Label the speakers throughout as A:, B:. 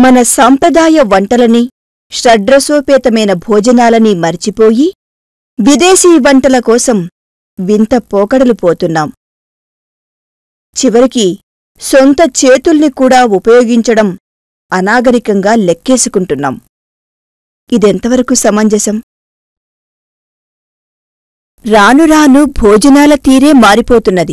A: మన సంప్రదాయ వంటలని, షడ్రసోపేతమైన భోజనాలని మర్చిపోయి విదేశీ వంటల కోసం వింత పోకడలు పోతున్నాం. చివరికి సొంత చేతుల్ని కూడా ఉపయోగించడం అనాగరికంగా లెక్కేసుకుంటున్నాం. ఇదెంతవరకు సమంజసం? రానురాను భోజనాల తీరే మారిపోతున్నది.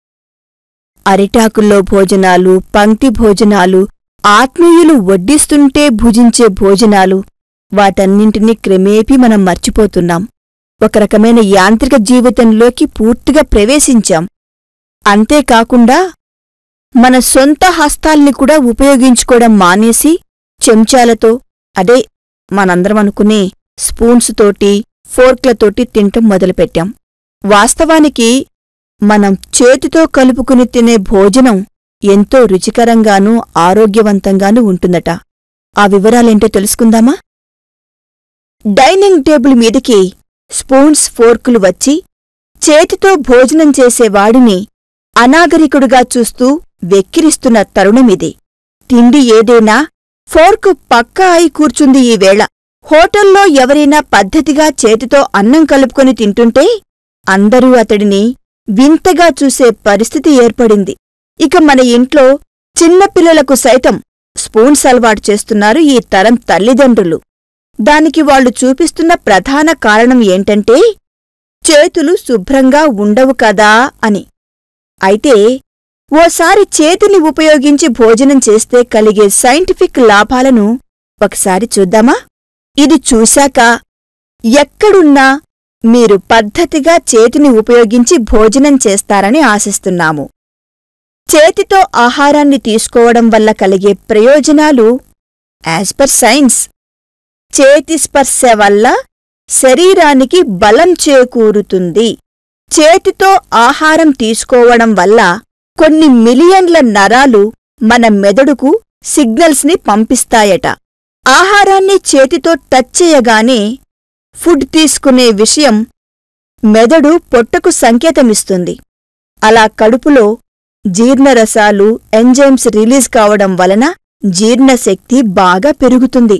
A: అరిటాకుల్లో భోజనాలు, పంక్తి భోజనాలు, ఆత్మీయులు వడ్డిస్తుంటే భుజించే భోజనాలు, వాటన్నింటినీ క్రమేపీ మనం మర్చిపోతున్నాం. ఒక రకమైన యాంత్రిక జీవితంలోకి పూర్తిగా ప్రవేశించాం. అంతేకాకుండా మన సొంత హస్తాల్ని కూడా ఉపయోగించుకోవడం మానేసి చెంచాలతో, అదే మనందరం అనుకునే స్పూన్స్తోటి, ఫోర్క్లతోటి తింటం మొదలుపెట్టాం. వాస్తవానికి మనం చేతితో కలుపుకుని తినే భోజనం ఎంతో రుచికరంగానూ ఆరోగ్యవంతంగానూ ఉంటుందట. ఆ వివరాలేంటో తెలుసుకుందామా? డైనింగ్ టేబుల్ మీదికి స్పూన్స్, ఫోర్కులు వచ్చి చేతితో భోజనం చేసేవాడిని అనాగరికుడుగా చూస్తూ వెక్కిరిస్తున్న తరుణమిది. తిండి ఏదైనా ఫోర్కు పక్కా అయి కూర్చుంది ఈవేళ. హోటల్లో ఎవరైనా పద్ధతిగా చేతితో అన్నం కలుపుకొని తింటుంటే అందరూ అతడిని వింతగా చూసే పరిస్థితి ఏర్పడింది. ఇక మన ఇంట్లో చిన్నపిల్లలకు సైతం స్పూన్స్ అలవాటు చేస్తున్నారు ఈ తరం తల్లిదండ్రులు. దానికి వాళ్లు చూపిస్తున్న ప్రధాన కారణం ఏంటంటే చేతులు శుభ్రంగా ఉండవు కదా అని. అయితే ఓసారి చేతిని ఉపయోగించి భోజనం చేస్తే కలిగే సైంటిఫిక్ లాభాలను ఒకసారి చూద్దామా? ఇది చూశాక ఎక్కడున్నా మీరు పద్ధతిగా చేతిని ఉపయోగించి భోజనం చేస్తారని ఆశిస్తున్నాము. చేతితో ఆహారాన్ని తీసుకోవడం వల్ల కలిగే ప్రయోజనాలు యాజ్ పర్ సైన్స్. చేతి స్పర్శ వల్ల శరీరానికి బలం చేకూరుతుంది. చేతితో ఆహారం తీసుకోవడం వల్ల కొన్ని మిలియన్ల నరాలు మన మెదడుకు సిగ్నల్స్ని పంపిస్తాయట. ఆహారాన్ని చేతితో టచ్ చేయగానే ఫుడ్ తీసుకునే విషయం మెదడు పొట్టకు సంకేతమిస్తుంది. అలా కడుపులో జీర్ణరసాలు, ఎంజైమ్స్ రిలీజ్ కావడం వలన జీర్ణశక్తి బాగా పెరుగుతుంది.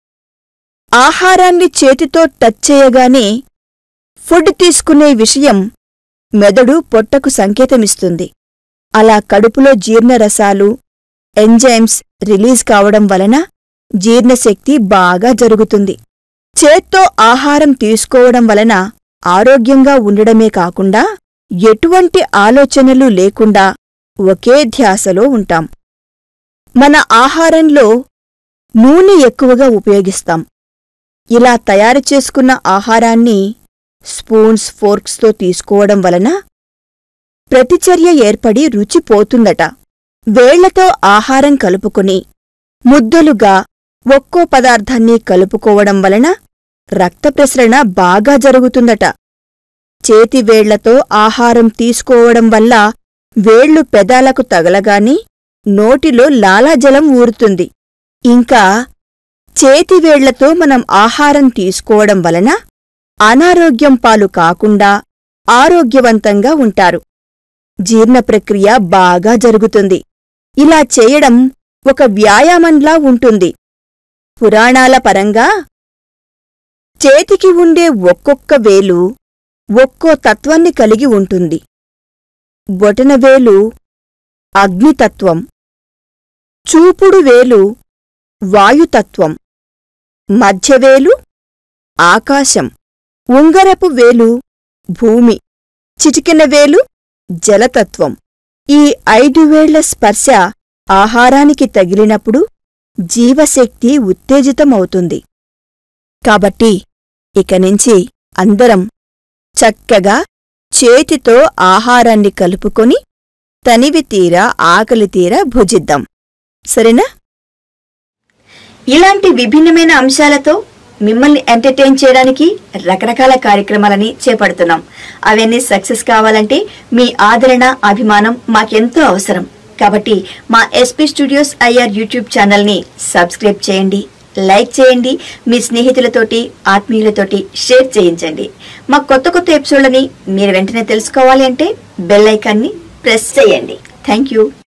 A: ఆహారాన్ని చేతితో టచ్ చేయగానే ఫుడ్ తీసుకునే విషయం మెదడు పొట్టకు సంకేతమిస్తుంది. అలా కడుపులో జీర్ణరసాలు, ఎంజైమ్స్ రిలీజ్ కావడం వలన జీర్ణశక్తి బాగా జరుగుతుంది. చేత్తో ఆహారం తీసుకోవడం వలన ఆరోగ్యంగా ఉండడమే కాకుండా ఎటువంటి ఆలోచనలు లేకుండా ఒకే ధ్యాసలో ఉంటాం. మన ఆహారంలో నూనె ఎక్కువగా ఉపయోగిస్తాం. ఇలా తయారు చేసుకున్న ఆహారాన్ని స్పూన్స్, ఫోర్క్స్తో తీసుకోవడం వలన ప్రతిచర్య ఏర్పడి రుచి పోతుందట. వేళ్లతో ఆహారం కలుపుకుని ముద్దలుగా ఒక్కో పదార్థాన్ని కలుపుకోవడం వలన రక్త ప్రసరణ బాగా జరుగుతుందట. చేతివేళ్లతో ఆహారం తీసుకోవడం వల్ల వేళ్లు పెదాలకు తగలగానే నోటిలో లాలాజలం ఊరుతుంది. ఇంకా చేతివేళ్లతో మనం ఆహారం తీసుకోవడం వలన అనారోగ్యం పాలు కాకుండా ఆరోగ్యవంతంగా ఉంటారు. జీర్ణ ప్రక్రియ బాగా జరుగుతుంది. ఇలా చేయడం ఒక వ్యాయామంలా ఉంటుంది. పురాణాల పరంగా చేతికి ఉండే ఒక్కొక్క వేలు ఒక్కో తత్వాన్ని కలిగి ఉంటుంది. బొటనవేలు అగ్నితత్వం, చూపుడు వేలు వాయుతత్వం, మధ్యవేలు ఆకాశం, ఉంగరపు వేలు భూమి, చిటికెన వేలు జలతత్వం. ఈ 5 వేళ్ల స్పర్శ ఆహారానికి తగిలినప్పుడు జీవశక్తి ఉత్తేజితమవుతుంది. కాబట్టి ఇకనుంచి అందరం చక్కగా చేతితో ఆహారాన్ని కలుపుకొని తనివితీరా ఆకలితీరా భుజిద్దాం. సరేనా? ఇలాంటి విభిన్నమైన అంశాలతో మిమ్మల్ని ఎంటర్టైన్ చేయడానికి రకరకాల కార్యక్రమాలని చేపడుతున్నాం. అవన్నీ సక్సెస్ కావాలంటే మీ ఆదరణ, అభిమానం మాకెంతో అవసరం. కాబట్టి మా ఎస్పీ స్టూడియోస్ ఐఆర్ యూట్యూబ్ ఛానల్ని సబ్స్క్రైబ్ చేయండి, లైక్ చేయండి, మీ స్నేహితులతోటి, ఆత్మీయులతోటి షేర్ చేయించండి. మా కొత్త కొత్త ఎపిసోడ్లని మీరు వెంటనే తెలుసుకోవాలి అంటే బెల్ ఐకాన్ని ప్రెస్ చేయండి. Thank you.